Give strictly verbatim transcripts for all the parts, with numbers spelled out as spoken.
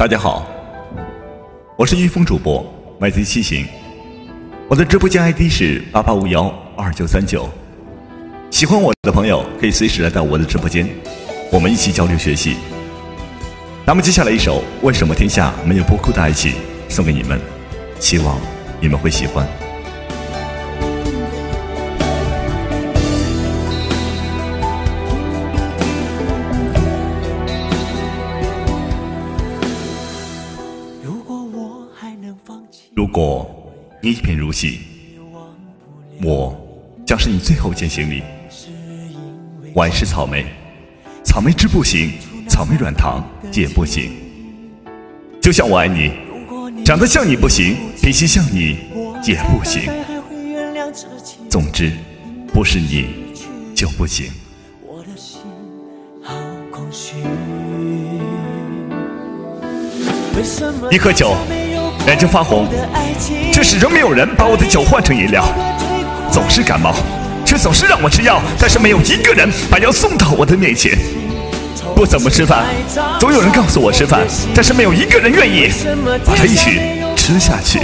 大家好，我是御风主播 Y Z 七行，我的直播间 I D 是八八五幺二九三九。喜欢我的朋友可以随时来到我的直播间，我们一起交流学习。那么接下来一首《为什么天下没有不哭的爱情》送给你们，希望你们会喜欢。如果你一贫如洗，我将是你最后一件行李。我爱吃草莓，草莓汁不行，草莓软糖也不行。就像我爱你，长得像你不行，脾气像你也不行。总之，不是你就不行。一喝酒眼睛发红，却始终没有人把我的酒换成饮料。总是感冒，却总是让我吃药，但是没有一个人把药送到我的面前。不怎么吃饭，总有人告诉我吃饭，但是没有一个人愿意把它一起吃下去。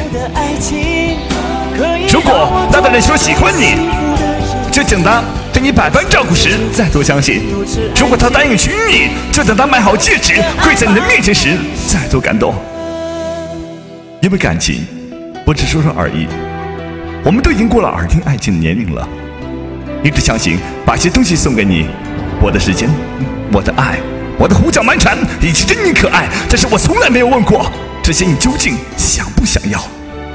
如果那个人说喜欢你，就等他对你百般照顾时再多相信；如果他答应娶你，就等他买好戒指跪在你的面前时再多感动。因为感情不只说说而已，我们都已经过了耳听爱情的年龄了。一直相信把些东西送给你，我的时间，我的爱，我的胡搅蛮缠以及真你可爱，但是我从来没有问过这些你究竟想不想要。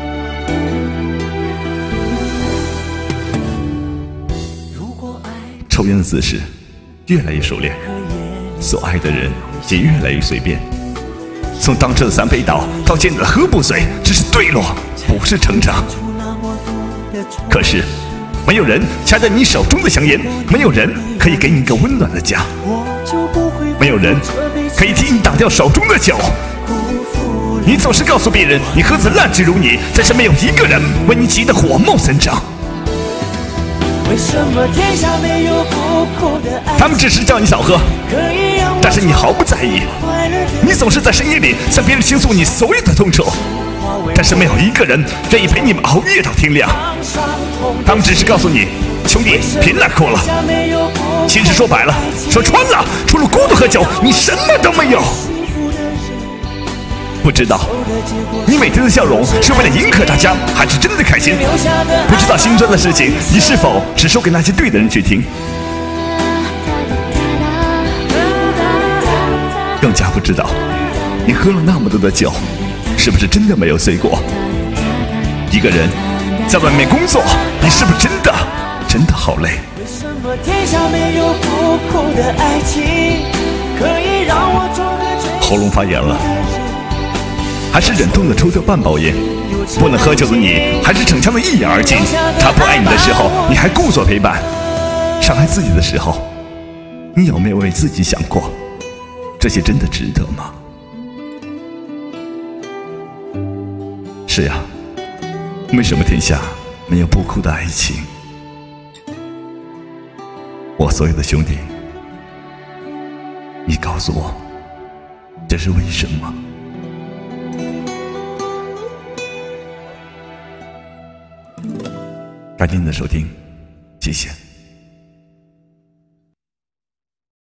抽烟的姿势越来越熟练，所爱的人也越来越随便。从当初的三杯倒到现在的喝不醉，只是坠落，不是成长。可是没有人掐着你手中的香烟，没有人可以给你一个温暖的家，没有人可以替你打掉手中的酒。你总是告诉别人你喝子烂醉如泥，但是没有一个人为你急得火冒三丈。他们只是叫你少喝，但是你毫不在意。你总是在深夜里向别人倾诉你所有的痛楚，但是没有一个人愿意陪你们熬夜到天亮。他们只是告诉你，兄弟别难过了。其实说白了，说穿了，除了孤独和酒，你什么都没有。不知道你每天的笑容是为了迎合大家，还是真的开心？不知道心中的事情你是否只说给那些对的人去听？更加不知道你喝了那么多的酒，是不是真的没有醉过？一个人在外面工作，你是不是真的真的好累？喉咙发炎了，还是忍痛的抽掉半包烟？不能喝酒的你，还是逞强的一饮而尽？他不爱你的时候，你还故作陪伴；伤害自己的时候，你有没有为自己想过？这些真的值得吗？是呀，为什么天下没有不哭的爱情？我所有的兄弟，你告诉我，这是为什么？感谢您的收听，谢谢。